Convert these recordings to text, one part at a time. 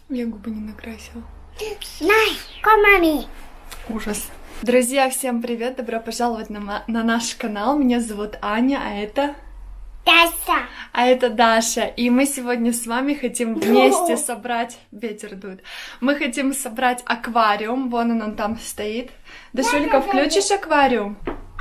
Я губы не накрасила. Мами. Ужас. Друзья, всем привет! Добро пожаловать на наш канал. Меня зовут Аня, а это... Даша. А это Даша. И мы сегодня с вами хотим вместе собрать... Ветер дует. Мы хотим собрать аквариум. Вон он там стоит. Дашулька, включишь аквариум?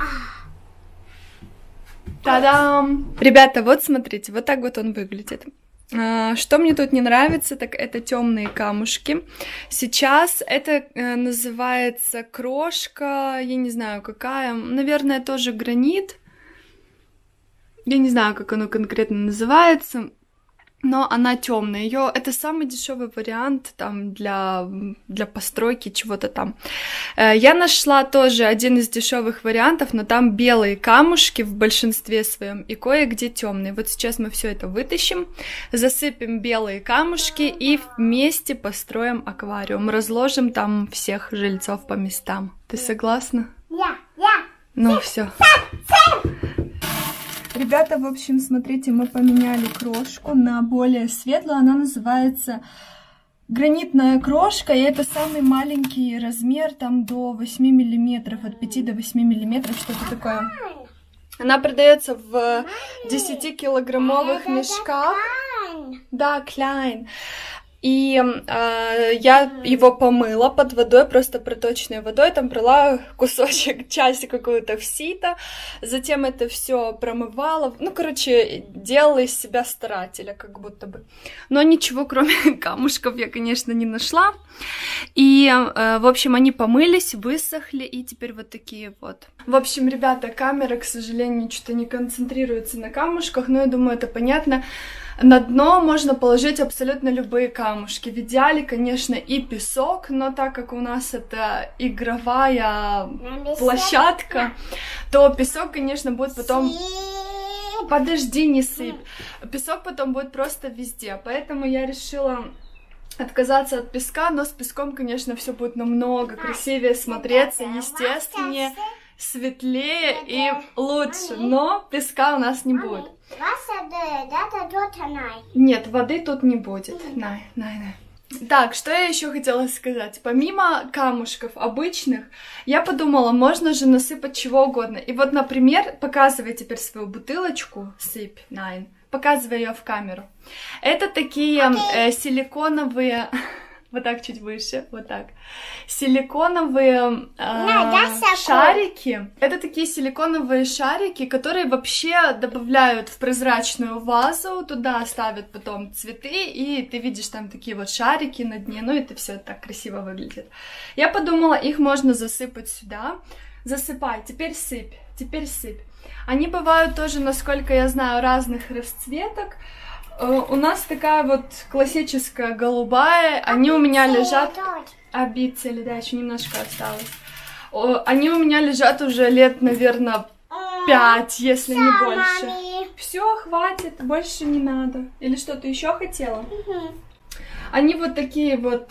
Та-дам! Ребята, вот смотрите, вот так вот он выглядит. Что мне тут не нравится, так это темные камушки. Сейчас это называется крошка, я не знаю какая, наверное, тоже гранит. Я не знаю, как оно конкретно называется, но она темная. Ее это самый дешевый вариант там для постройки чего-то там. Я нашла тоже один из дешевых вариантов, но там белые камушки в большинстве своем и кое-где темные. Вот сейчас мы все это вытащим, засыпем белые камушки и вместе построим аквариум. Разложим там всех жильцов по местам. Ты согласна? Я. Ну все. Ребята, в общем, смотрите, мы поменяли крошку на более светлую. Она называется гранитная крошка, и это самый маленький размер, там до 8 миллиметров, от 5 до 8 миллиметров, что-то такое. Она продается в 10-килограммовых мешках. Да, Klein. И я его помыла под водой, просто проточной водой, там брала кусочек, часть какую-то в сито, затем это все промывала, ну, короче, делала из себя старателя, как будто бы. Но ничего, кроме камушков, я, конечно, не нашла. И, в общем, они помылись, высохли, и теперь вот такие вот. В общем, ребята, камера, к сожалению, что-то не концентрируется на камушках, но я думаю, это понятно. На дно можно положить абсолютно любые камушки. В идеале, конечно, и песок, но так как у нас это игровая площадка, то песок, конечно, будет потом... Подожди, не сыпь. Песок потом будет просто везде, поэтому я решила отказаться от песка, но с песком, конечно, все будет намного красивее смотреться, естественнее, светлее и лучше, но песка у нас не будет. Нет, воды тут не будет. Так, что я еще хотела сказать? Помимо камушков обычных, я подумала, можно же насыпать чего угодно. И вот, например, показывай теперь свою бутылочку, сыпь, показывай ее в камеру. Это такие силиконовые... Вот так чуть выше, вот так. Силиконовые шарики. Это такие силиконовые шарики, которые вообще добавляют в прозрачную вазу, туда ставят потом цветы, и ты видишь там такие вот шарики на дне, ну это все так красиво выглядит. Я подумала, их можно засыпать сюда. Засыпай, теперь сыпь, теперь сыпь. Они бывают тоже, насколько я знаю, разных расцветок. У нас такая вот классическая голубая, они у меня лежат... Обицели, да, еще немножко осталось. Они у меня лежат уже лет, наверное, 5, если не больше. Все, хватит, больше не надо. Или что-то еще хотела? Они вот такие вот,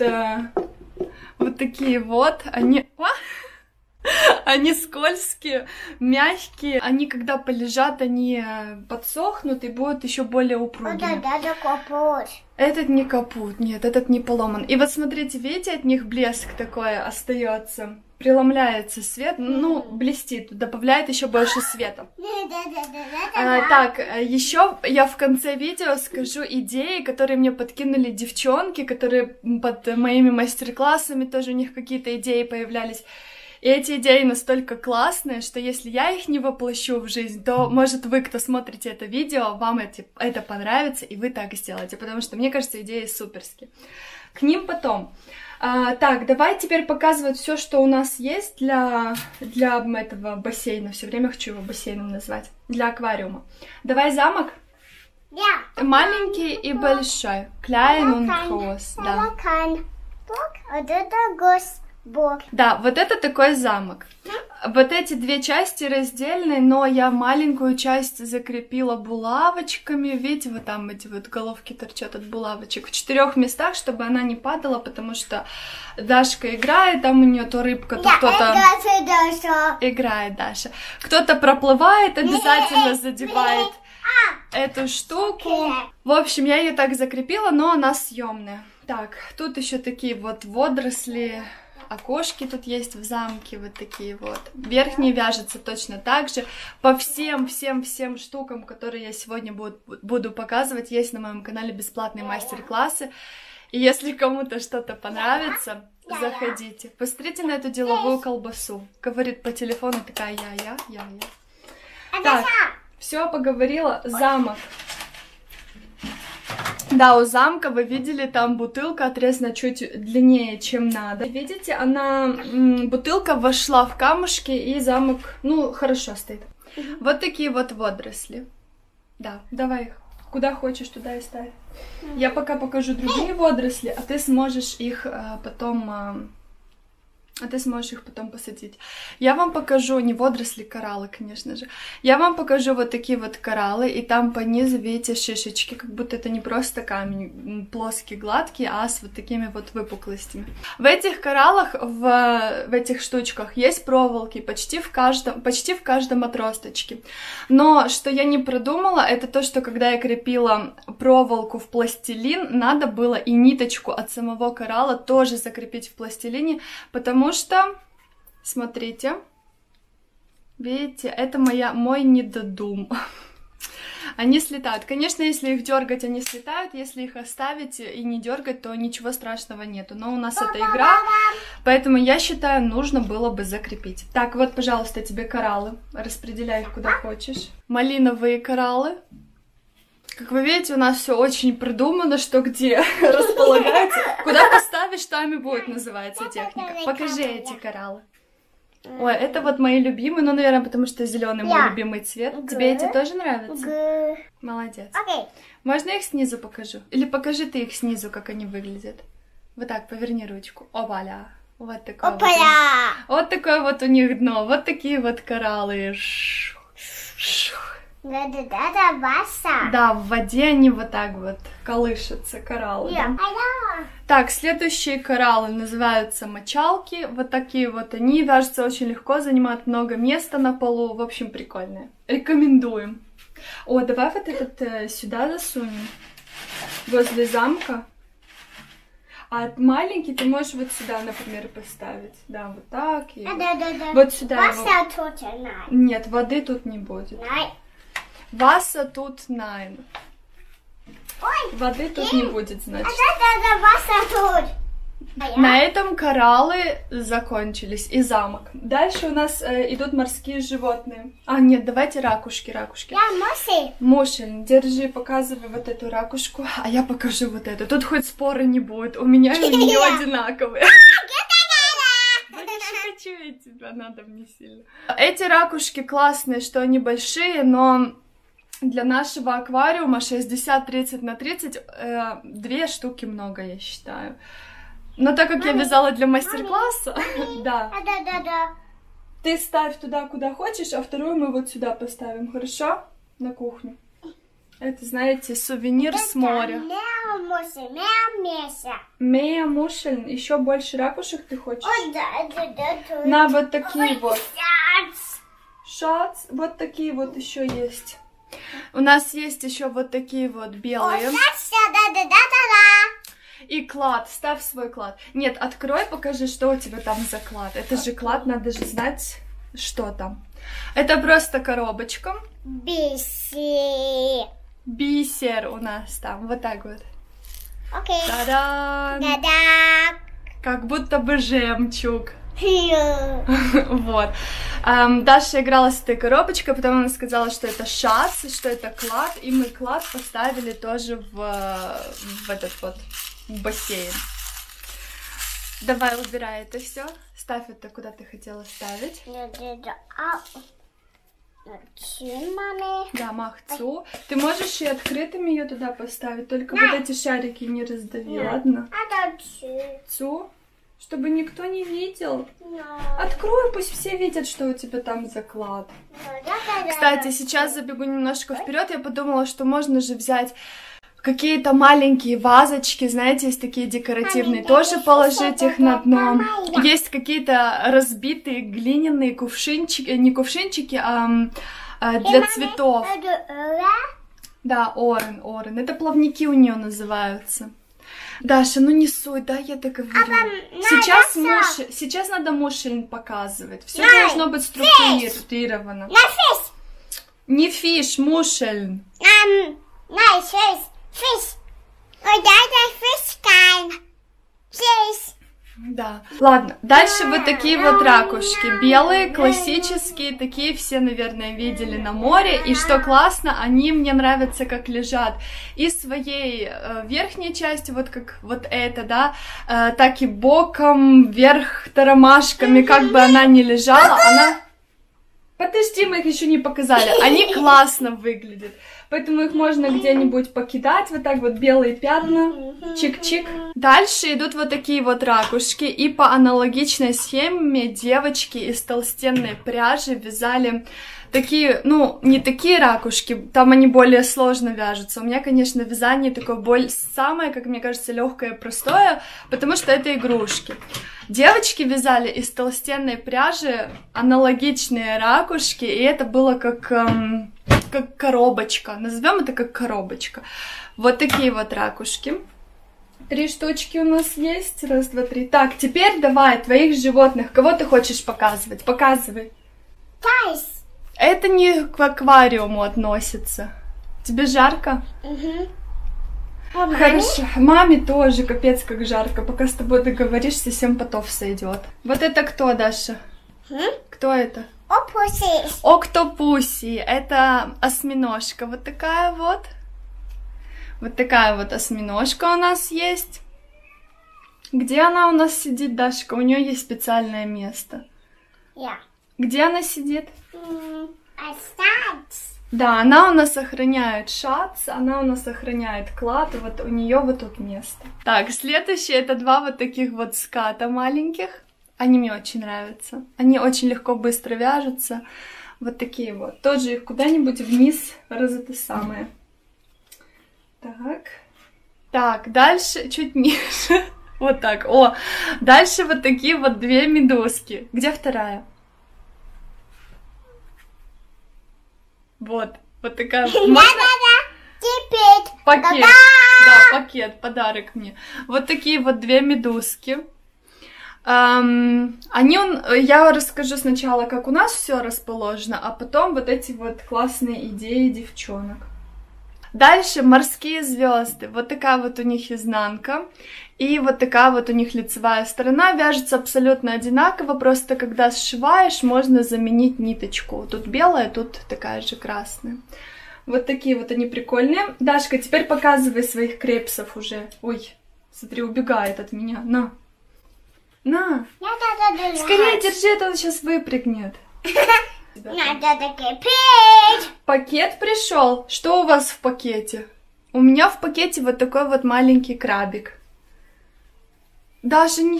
они... Они скользкие, мягкие. Они, когда полежат, они подсохнут и будут еще более упругими. Это капут. Этот не капут, нет, этот не поломан. И вот смотрите, видите, от них блеск такой остается. Преломляется свет, ну, блестит, добавляет еще больше света. Так, еще я в конце видео скажу идеи, которые мне подкинули девчонки, которые под моими мастер-классами тоже у них какие-то идеи появлялись. И эти идеи настолько классные, что если я их не воплощу в жизнь, то, может, вы, кто смотрите это видео, вам это понравится, и вы так сделаете, потому что, мне кажется, идеи суперские. К ним потом. Так, давай теперь показывать все, что у нас есть для этого бассейна. Все время хочу его бассейном назвать. Для аквариума. Давай замок. Маленький и большой. Klein und groß, да. Да, вот это такой замок. Вот эти две части раздельные, но я маленькую часть закрепила булавочками. Видите, вот там эти вот головки торчат от булавочек. В 4 местах, чтобы она не падала, потому что Дашка играет, там у нее то рыбка, то кто-то... Играет Даша. Кто-то проплывает, обязательно задевает эту штуку. В общем, я ее так закрепила, но она съемная. Так, тут еще такие вот водоросли, окошки тут есть в замке, вот такие вот. Верхние вяжутся точно так же. По всем штукам, которые я сегодня буду показывать, есть на моем канале бесплатные мастер-классы. И если кому-то что-то понравится, заходите. Посмотрите на эту деловую колбасу. Говорит по телефону такая я. Так, все, поговорила. Замок. Да, у замка, вы видели, там бутылка отрезана чуть длиннее, чем надо. Видите, бутылка вошла в камушки, и замок, ну, хорошо стоит. Вот такие вот водоросли. Да, давай их. Куда хочешь, туда и ставь. Я пока покажу другие водоросли, а ты сможешь их потом посадить. Я вам покажу, не водоросли, кораллы, конечно же. Я вам покажу вот такие вот кораллы, и там по низу, видите, шишечки, как будто это не просто камень плоский, гладкий, а с вот такими вот выпуклостями. В этих кораллах, в этих штучках есть проволоки почти в каждом отросточке. Но что я не продумала, это то, что когда я крепила проволоку в пластилин, надо было и ниточку от самого коралла тоже закрепить в пластилине, потому что, смотрите, видите, это мой недодум. Они слетают. Конечно, если их дергать, они слетают. Если их оставить и не дергать, то ничего страшного нету. Но у нас это игра, поэтому я считаю, нужно было бы закрепить. Так, вот, пожалуйста, тебе кораллы. Распределяй их куда хочешь. Малиновые кораллы. Как вы видите, у нас все очень продумано, что где располагается. Куда поставишь, там и будет называться техника. Покажи эти кораллы. Ой, это вот мои любимые, ну, наверное, потому что зеленый мой любимый цвет. Тебе эти тоже нравятся? Молодец. Можно их снизу покажу? Или покажи ты их снизу, как они выглядят. Вот так, поверни ручку. Опаля. Вот такое вот такое вот у них дно. Вот такие вот кораллы. Да, в воде они вот так вот колышутся, кораллы. Да? Так, следующие кораллы называются мочалки. Вот такие вот они, вяжутся очень легко, занимают много места на полу. В общем, прикольные. Рекомендуем. О, давай вот этот сюда засунем, возле замка. А маленький ты можешь вот сюда, например, поставить. Да, вот так. И вот сюда. Нет, воды тут не будет. Васа тут 9. Воды тут не будет, значит. На этом кораллы закончились и замок. Дальше у нас идут морские животные. А, нет, давайте ракушки. Мушель, держи, показывай вот эту ракушку, а я покажу вот эту. Тут хоть спора не будет, у меня и у нее одинаковые. Хочу я тебя, надо мне сильно. Эти ракушки классные, что они большие, но для нашего аквариума 60-30 на 30 2 штуки много, я считаю. Но так как я вязала для мастер-класса, да. Ты ставь туда, куда хочешь, а вторую мы вот сюда поставим, хорошо? На кухню. Это, знаете, сувенир с моря. Мея мушель. Еще больше ракушек ты хочешь? На вот такие вот. Шац. Вот такие вот еще есть. У нас есть еще вот такие вот белые. И клад. Ставь свой клад. Нет, открой, покажи, что у тебя там за клад. Это же клад, надо же знать, что там. Это просто коробочка. Бисер у нас там. Вот так вот. Окей. Та-дам! Как будто бы жемчуг. Вот. Даша играла с этой коробочкой, потом она сказала, что это шац, что это клад, и мы клад поставили тоже в этот вот в бассейн. Давай, убирай это все. Ставь это, куда ты хотела ставить. Да, махцу. Ты можешь и открытыми ее туда поставить, только вот эти шарики не раздави, ладно? Цу, чтобы никто не видел. Открой, пусть все видят, что у тебя там заклад. Кстати, сейчас забегу немножко вперед. Я подумала, что можно же взять какие-то маленькие вазочки, знаете, есть такие декоративные, тоже положить их на дно. Есть какие-то разбитые глиняные кувшинчики, не кувшинчики, а для цветов. Да, орен. Это плавники у нее называются. Даша, ну не суй, да, я договорю. Сейчас надо мушель показывать. Все должно быть структурировано. Не фиш, мушель. Да. Ладно, дальше вот такие вот ракушки. Белые, классические, такие все, наверное, видели на море. И что классно, они мне нравятся, как лежат. И своей верхней части, вот как вот это, да, так и боком, вверх тормашками, как бы она ни лежала, она... Подожди, мы их еще не показали. Они классно выглядят. Поэтому их можно где-нибудь покидать. Вот так вот белые пятна. Чик-чик. Дальше идут вот такие вот ракушки. И по аналогичной схеме девочки из толстенной пряжи вязали такие, ну, не такие ракушки. Там они более сложно вяжутся. У меня, конечно, вязание такое самое, как мне кажется, легкое и простое, потому что это игрушки. Девочки вязали из толстенной пряжи аналогичные ракушки, и это было как коробочка. Назовем это как коробочка. Вот такие вот ракушки. 3 штучки у нас есть. 1, 2, 3. Так, теперь давай твоих животных. Кого ты хочешь показывать? Показывай. Это не к аквариуму относится. Тебе жарко? Хорошо. Маме тоже капец как жарко. Пока с тобой договоришься, 7 потов сойдет. Вот это кто, Даша? Кто это? Октопуси. Это осьминожка. Вот такая вот. Вот такая вот осьминожка у нас есть. Где она у нас сидит, Дашка? У нее есть специальное место. Где она сидит? Да, она у нас охраняет шац, она у нас охраняет клад, вот у нее вот тут место. Так, следующее это 2 вот таких вот ската маленьких. Они мне очень нравятся. Они очень легко, быстро вяжутся. Вот такие вот. Тоже их куда-нибудь вниз это самое. Так. Так, дальше чуть ниже. Вот так. О, дальше вот такие вот 2 медузки. Где вторая? Вот такая. Пакет. Да, пакет, подарок мне. Вот такие вот 2 медузки. Я расскажу сначала, как у нас все расположено, а потом вот эти вот классные идеи девчонок. Дальше морские звезды. Вот такая вот у них изнанка. И вот такая вот у них лицевая сторона. Вяжется абсолютно одинаково. Просто когда сшиваешь, можно заменить ниточку. Тут белая, тут такая же красная. Вот такие вот они прикольные. Дашка, теперь показывай своих крепсов уже. Ой, смотри, убегает от меня. На. На. Скорее держи, это он сейчас выпрыгнет. Надо кипеть. Пакет пришел. Что у вас в пакете? У меня в пакете вот такой вот маленький крабик. Даже не...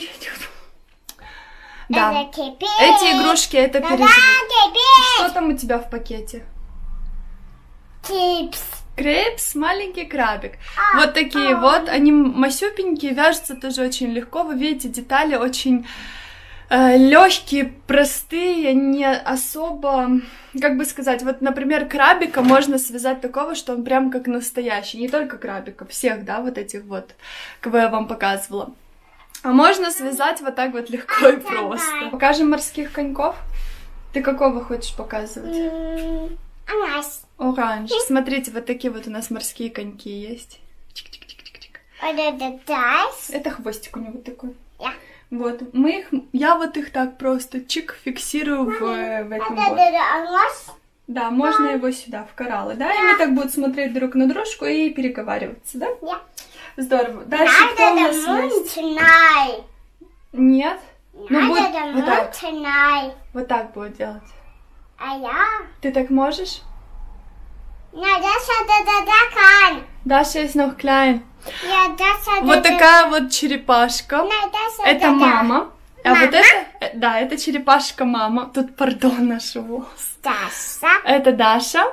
Да. Эти игрушки это переживут. Что там у тебя в пакете? Крепс, маленький крабик. Вот такие вот. Они масюпенькие, вяжутся тоже очень легко. Вы видите, детали очень... легкие, простые, не особо, как бы сказать, вот, например, крабика можно связать такого, что он прям как настоящий, не только крабика, всех, да, вот этих вот, кого я вам показывала. А можно связать вот так вот легко и просто. Покажем морских коньков? Ты какого хочешь показывать? Оранж. Смотрите, вот такие вот у нас морские коньки есть. Это хвостик у него такой. Вот, я вот их так просто чик фиксирую в этом вот. Да, можно его сюда, в кораллы, да? И они так будут смотреть друг на дружку и переговариваться, да? Здорово. Дальше кто у нас есть? Нет? Ну, будет вот так. Вот так будет делать. Ты так можешь? Даша ist noch klein. Вот такая вот черепашка. Это мама. А вот это, да, это черепашка мама. Тут, пардон, наш волос. Это Даша.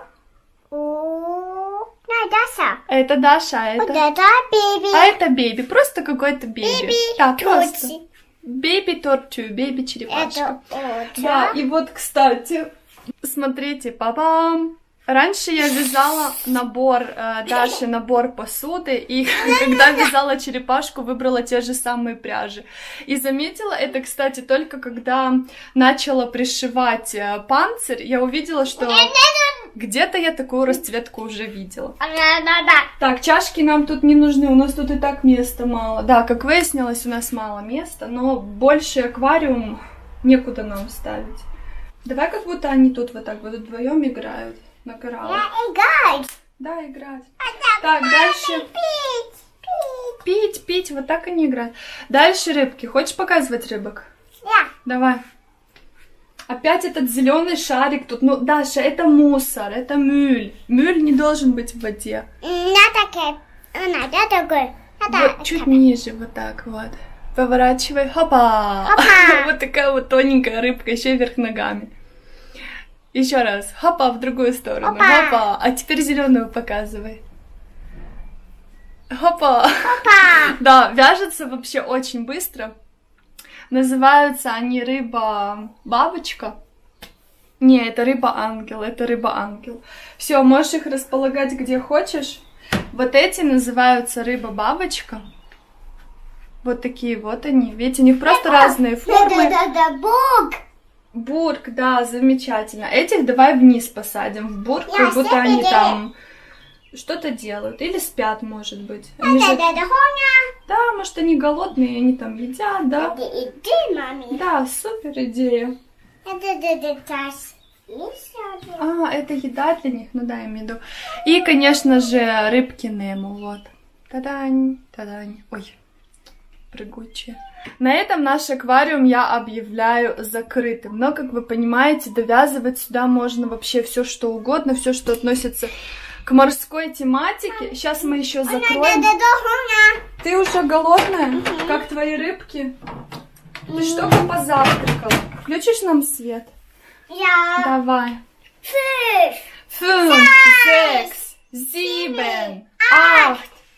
Это Даша, а это... А это Беби, просто какой-то Беби. Да, просто. Беби Тортю, Беби черепашка. Да, и вот, кстати, смотрите, папам. Раньше я вязала набор Даши, набор посуды, и когда вязала черепашку, выбрала те же самые пряжи. И заметила это, кстати, только когда начала пришивать панцирь, я увидела, что где-то я такую расцветку уже видела. Так, чашки нам тут не нужны, у нас тут и так места мало. Да, как выяснилось, у нас мало места, но больше аквариум некуда нам ставить. Давай как будто они тут вот так вот вдвоем играют. На кораллах. Играть. Да, играть. Так, дальше. Пить, вот так они играют. Дальше рыбки. Хочешь показывать рыбок? Да. Давай. Опять этот зеленый шарик тут. Ну, Даша, это мусор, это мюль. Мюль не должен быть в воде. Вот чуть ниже, вот так вот. Поворачивай. Хопа! Вот такая вот тоненькая рыбка, еще вверх ногами. Еще раз. Хопа, в другую сторону. Хопа. А теперь зеленую показывай. Хопа. Да, вяжется вообще очень быстро. Называются они рыба-бабочка. Не, это рыба-ангел, это рыба-ангел. Все, можешь их располагать где хочешь. Вот эти называются рыба-бабочка. Вот такие вот они. Видите, у них просто разные формы. Бург, да, замечательно. Этих давай вниз посадим, в бург, как будто они там что-то делают. Или спят, может быть. Они же... Да, может, они голодные, они там едят, да? Да, супер идея. Это еда для них, ну да, я имею в виду. И, конечно же, рыбки Немо, вот. Та-дань, та-дань. Ой, прыгучие. На этом наш аквариум я объявляю закрытым. Но, как вы понимаете, довязывать сюда можно вообще все, что угодно, все, что относится к морской тематике. Сейчас мы еще закроем. Ты уже голодная? Как твои рыбки? Ты что, как позавтракала? Включишь нам свет? Давай. 5, 6, 7, 8,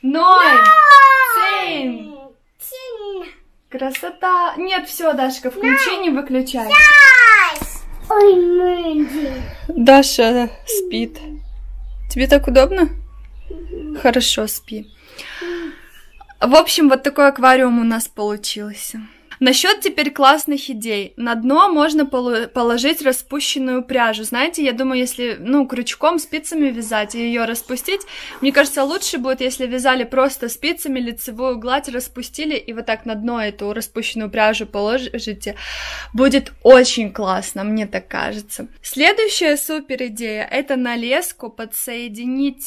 9, 10. Красота! Нет, все, Дашка, включи, не выключай. Ой, Мэнди. Даша спит. Тебе так удобно? Хорошо, спи. В общем, вот такой аквариум у нас получился. Насчет теперь классных идей. На дно можно положить распущенную пряжу. Знаете, я думаю, если, крючком, спицами вязать и ее распустить, мне кажется, лучше будет, если вязали просто спицами, лицевую гладь распустили и вот так на дно эту распущенную пряжу положите. Будет очень классно, мне так кажется. Следующая супер идея — это на леску подсоединить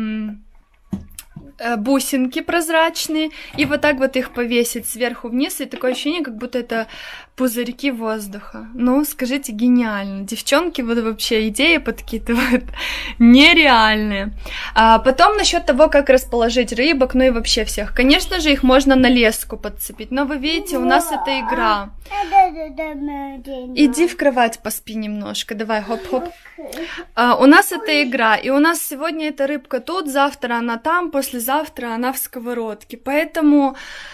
бусинки прозрачные и вот так вот их повесить сверху вниз, и такое ощущение, как будто это пузырьки воздуха. Ну, скажите, гениально. Девчонки, вот вообще идеи подкидывают нереальные. Потом насчет того, как расположить рыбок, ну и вообще всех. Конечно же, их можно на леску подцепить, но вы видите, у нас это игра. Иди в кровать, поспи немножко, давай, хоп-хоп. У нас это игра, и у нас сегодня эта рыбка тут, завтра она там, послезавтра она в сковородке, поэтому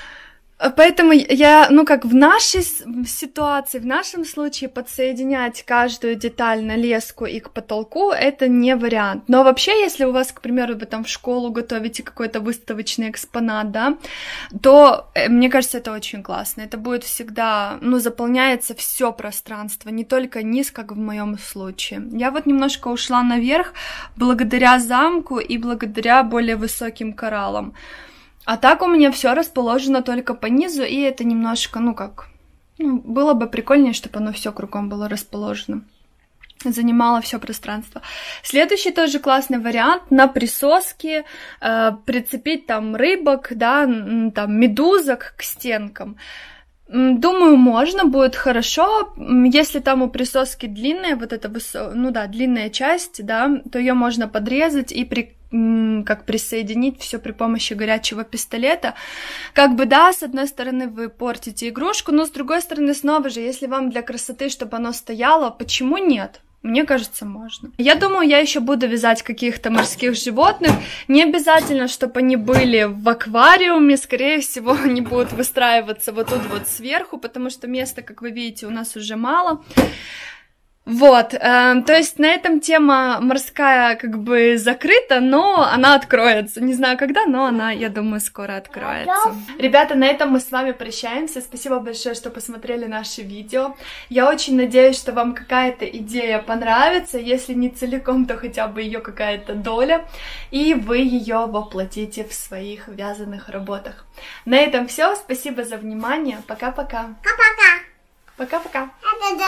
я, в нашей ситуации, в нашем случае подсоединять каждую деталь на леску и к потолку — это не вариант. Но вообще, если у вас, к примеру, вы там в школу готовите какой-то выставочный экспонат, да, то, мне кажется, это очень классно. Это будет всегда, заполняется все пространство, не только низ, как в моем случае. Я вот немножко ушла наверх благодаря замку и благодаря более высоким кораллам. А так у меня все расположено только по низу, и это немножко, было бы прикольнее, чтобы оно все кругом было расположено. Занимало все пространство. Следующий тоже классный вариант — на присоске прицепить там рыбок, да, там медузок к стенкам. Думаю, можно, будет хорошо. Если там у присоски длинная, вот эта длинная часть, да, то ее можно подрезать и присоединить все при помощи горячего пистолета. С одной стороны вы портите игрушку, но с другой стороны, снова же, если вам для красоты, чтобы оно стояло, почему нет? Мне кажется, можно. Я думаю, я еще буду вязать каких-то морских животных. Не обязательно, чтобы они были в аквариуме. Скорее всего, они будут выстраиваться вот тут вот сверху, потому что места, как вы видите, у нас уже мало. Вот, то есть на этом тема морская как бы закрыта, но она откроется. Не знаю когда, но она, я думаю, скоро откроется. Ребята, на этом мы с вами прощаемся. Спасибо большое, что посмотрели наше видео. Я очень надеюсь, что вам какая-то идея понравится. Если не целиком, то хотя бы ее какая-то доля. И вы ее воплотите в своих вязаных работах. На этом все. Спасибо за внимание. Пока-пока. Пока-пока. Пока-пока.